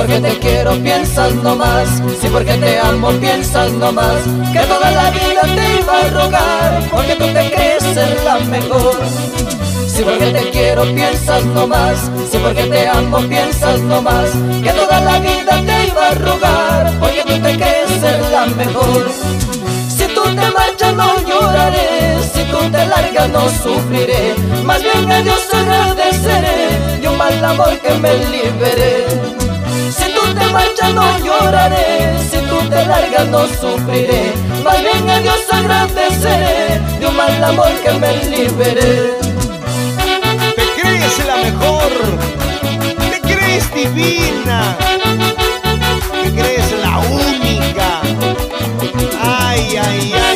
porque te quiero piensas nomás, si porque te amo piensas nomás, que toda la vida te iba a rogar, porque tú te crees ser la mejor. Si porque te quiero piensas nomás, si porque te amo piensas nomás, que toda la vida te iba a rogar, porque tú te crees ser la mejor. Si tú te marchas no lloraré, si tú te largas no sufriré, más bien a Dios agradeceré de un mal amor que me liberé. Si tú te marchas no lloraré, si tú te largas no sufriré, más bien a Dios agradeceré de un mal amor que me liberé. Te crees la mejor, te crees divina, te crees la única. Ay, ay, ay.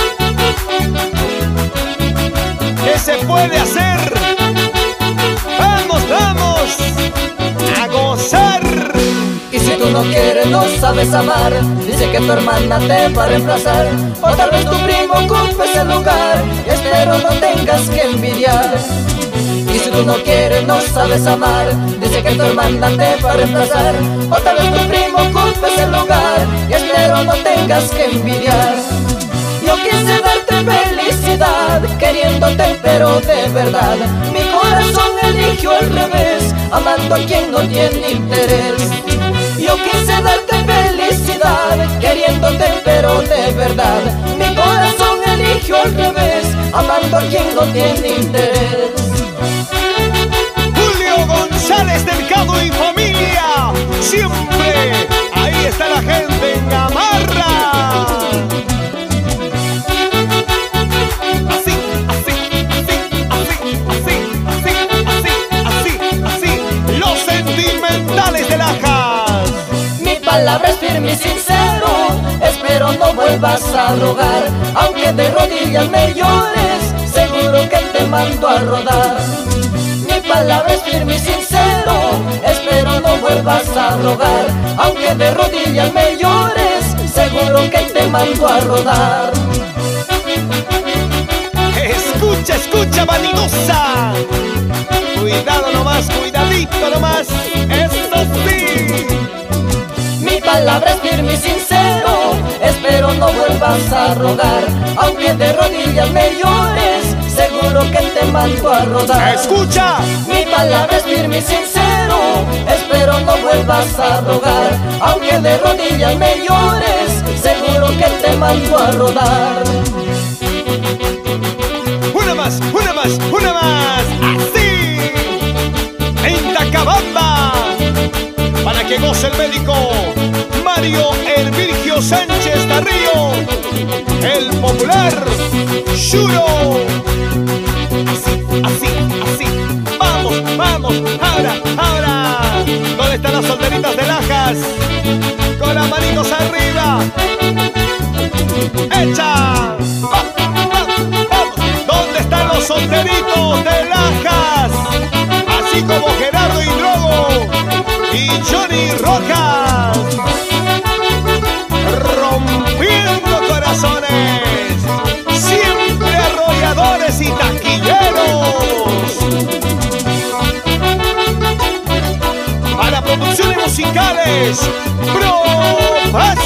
¿Qué se puede hacer? Vamos, vamos a gozar. Y si tú no quieres, no sabes amar, dice que tu hermana te va a reemplazar, o tal vez tu primo ocupe ese lugar, y espero no tengas que envidiar. Y si tú no quieres, no sabes amar, dice que tu hermana te va a reemplazar, o tal vez tu primo ocupe ese lugar, y espero no tengas que envidiar. Yo quise darte felicidad, queriéndote pero de verdad, mi corazón eligió al revés, amando a quien no tiene interés. Yo quise darte felicidad, queriéndote pero de verdad, mi corazón eligió al revés, amando a quien no tiene interés. Julio González Delgado y familia, siempre ahí está la gente en Gamarra. Así, así, así, así, así, así, así, así, los sentimentales de Lajas. Mi palabra es firme y sincero, espero no vuelvas a rogar, aunque de rodillas me llores, seguro que te mando a rodar. Mi palabra es firme y sincero, espero no vuelvas a rogar, aunque de rodillas me llores, seguro que te mando a rodar. Escucha, escucha, vanidosa. Cuidado nomás, cuidadito nomás, eso sí. Mi palabra es firme y sincero, espero no vuelvas a rogar, aunque de rodillas me llores, seguro que te mando a rodar. Escucha. Mi palabra es firme y sincero, espero no vuelvas a rogar, aunque de rodillas me llores, seguro que te mando a rodar. Una más, una más, una más. Así. En Tacabamba. Para que goce el médico Mario Hervirgio Sánchez Tarrío, el popular Shuro. Así, así, así. Vamos, vamos, ahora, ahora. ¿Dónde están las solteritas de Lajas? Con las manitos arriba. ¡Echa! ¡Vamos! ¿Dónde están los solteritos de Lajas? Así como Gerardo Hidrogo y Johnny Rojas, rompiendo corazones, siempre arrolladores y taquilleros. Para producciones musicales, Pro